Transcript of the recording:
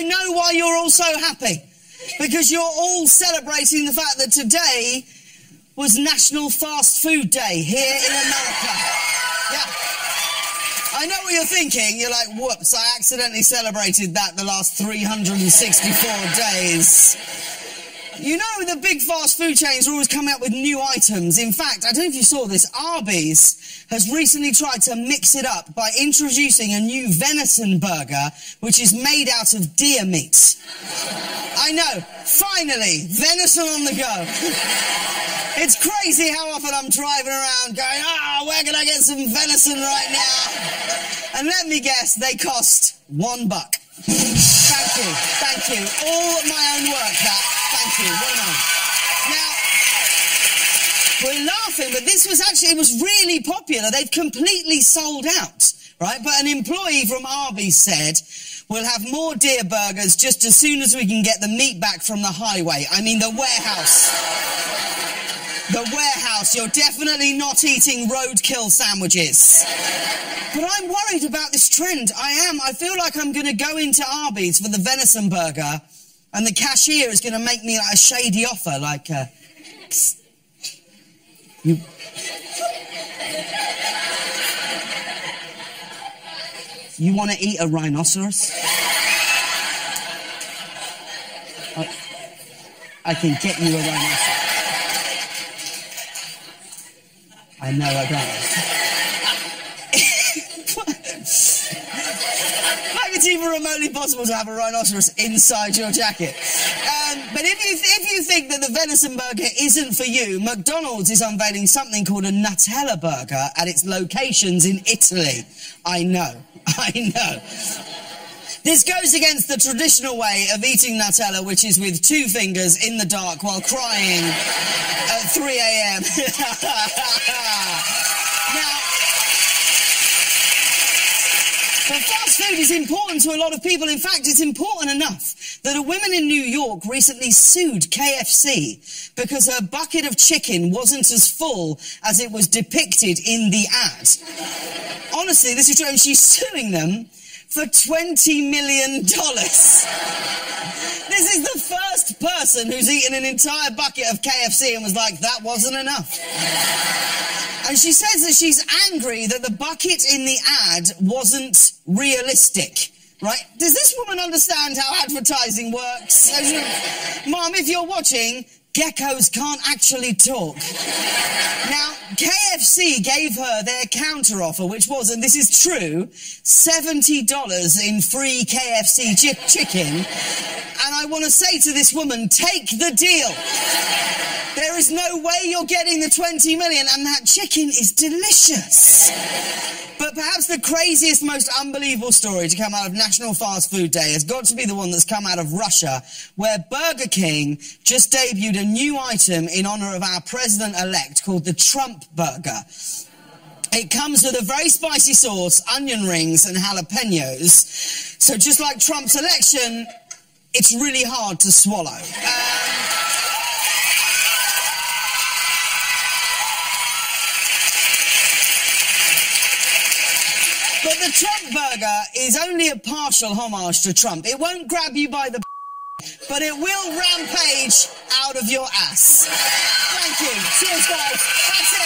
know why you're all so happy. Because you're all celebrating the fact that today was National Fast Food Day here in America. Yeah. I know what you're thinking. You're like, whoops, I accidentally celebrated that the last 364 days. You know the big fast food chains are always coming up with new items. In fact, I don't know if you saw this, Arby's has recently tried to mix it up by introducing a new venison burger, which is made out of deer meat. I know, finally, venison on the go. It's crazy how often I'm driving around going, where can I get some venison right now? And let me guess, they cost $1. Thank you. All my own work, that. Thank you. What am I? Now, we're laughing, but this was actually, it was really popular. They've completely sold out, right? But an employee from Arby's said, we'll have more deer burgers just as soon as we can get the meat back from the highway. I mean, the warehouse. The warehouse. You're definitely not eating roadkill sandwiches. But I'm worried about this trend. I am. I feel like I'm going to go into Arby's for the venison burger and the cashier is going to make me like a shady offer, like, You want to eat a rhinoceros? I can get you a rhinoceros. I know I don't. Like it's even remotely possible to have a rhinoceros inside your jacket. But if you think that the venison burger isn't for you, McDonald's is unveiling something called a Nutella burger at its locations in Italy. I know. This goes against the traditional way of eating Nutella, which is with 2 fingers in the dark while crying at 3 a.m. Now, but fast food is important to a lot of people. In fact, it's important enough that a woman in New York recently sued KFC because her bucket of chicken wasn't as full as it was depicted in the ad. Honestly, this is true, and she's suing them for $20 million. This is the first person who's eaten an entire bucket of KFC and was like, that wasn't enough. And she says that she's angry that the bucket in the ad wasn't realistic. Right? Does this woman understand how advertising works? Mom, if you're watching, geckos can't actually talk. Now, KFC gave her their counteroffer, which was, and this is true, $70 in free KFC chicken. And I want to say to this woman, take the deal. There is no way you're getting the 20 million, and that chicken is delicious. But perhaps the craziest, most unbelievable story to come out of National Fast Food Day has got to be the one that's come out of Russia, where Burger King just debuted a new item in honor of our president-elect called the Trump Burger. It comes with a very spicy sauce, onion rings, and jalapenos. So just like Trump's election, it's really hard to swallow. But the Trump Burger is only a partial homage to Trump. It won't grab you by the but it will rampage out of your ass. Thank you. Cheers, guys. That's it.